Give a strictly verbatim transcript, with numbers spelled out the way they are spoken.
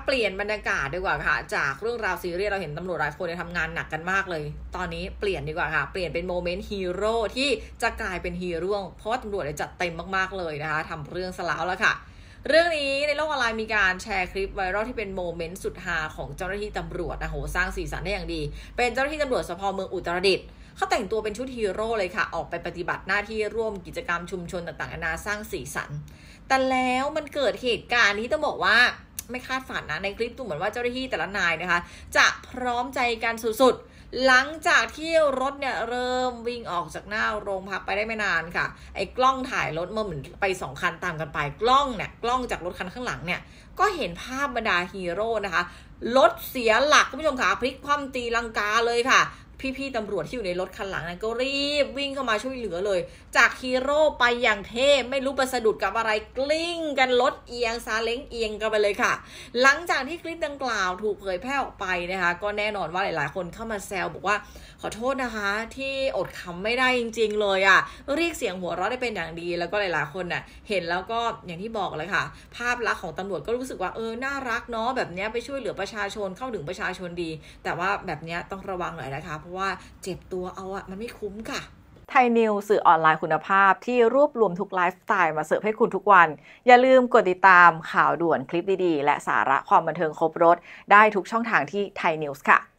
เปลี่ยนบรรยากาศดีกว่าค่ะจากเรื่องราวซีเรียสเราเห็นตำรวจหลายคนทำงานหนักกันมากเลยตอนนี้เปลี่ยนดีกว่าค่ะเปลี่ยนเป็นโมเมนต์ฮีโร่ที่จะกลายเป็นฮีโร่เพราะว่าตำรวจจัดเต็มมากๆเลยนะคะทำเรื่องซะแล้วละค่ะเรื่องนี้ในโลกออนไลน์มีการแชร์คลิปไวรัลที่เป็นโมเมนต์สุดฮาของเจ้าหน้าที่ตำรวจนะโหสร้างสีสันได้อย่างดีเป็นเจ้าหน้าที่ตำรวจสภ.เมืองอุตรดิตถ์เขาแต่งตัวเป็นชุดฮีโร่เลยค่ะออกไปปฏิบัติหน้าที่ร่วมกิจกรรมชุมชนต่างๆนานาสร้างสีสันแต่แล้วมันเกิดเหตุการณ์ที่ต้องบอกว่าไม่คาดฝันนะในคลิปดูเหมือนว่าเจ้าหน้าที่แต่ละนายนะคะจะพร้อมใจกันสุดๆหลังจากที่รถเนี่ยเริ่มวิ่งออกจากหน้าโรงพักไปได้ไม่นานค่ะไอ้กล้องถ่ายรถเมื่อเหมือนไปสองคันตามกันไปกล้องเนี่ยกล้องจากรถคันข้างหลังเนี่ยก็เห็นภาพบรรดาฮีโร่นะคะรถเสียหลักคุณผู้ชมค่ะพลิกคว่ำตีลังกาเลยค่ะพี่ๆตำรวจที่อยู่ในรถคันหลังนั้นก็รีบวิ่งเข้ามาช่วยเหลือเลยจากฮีโร่ไปอย่างเทพไม่รู้ไปสะดุดกับอะไรกลิ้งกันรถเอียงซาเล้งเอียงกันไปเลยค่ะหลังจากที่คลิปดังกล่าวถูกเผยแพร่ออกไปนะคะก็แน่นอนว่าหลายๆคนเข้ามาแซวบอกว่าขอโทษนะคะที่อดขำไม่ได้จริงๆเลยอ่ะเรียกเสียงหัวเราะได้เป็นอย่างดีแล้วก็หลายๆคนน่ะเห็นแล้วก็อย่างที่บอกเลยค่ะภาพลักษณ์ของตำรวจก็รู้สึกว่าเออน่ารักเนาะแบบนี้ไปช่วยเหลือประชาชนเข้าถึงประชาชนดีแต่ว่าแบบนี้ต้องระวังหน่อยนะคะเพราะว่าเจ็บตัวเอาอะมันไม่คุ้มค่ะไทยนิวสื่อออนไลน์คุณภาพที่รวบรวมทุกไลฟ์สไตล์มาเสิร์ฟให้คุณทุกวันอย่าลืมกดติดตามข่าวด่วนคลิปดีๆและสาระความบันเทิงครบรสได้ทุกช่องทางที่ไทยนิวส์ค่ะ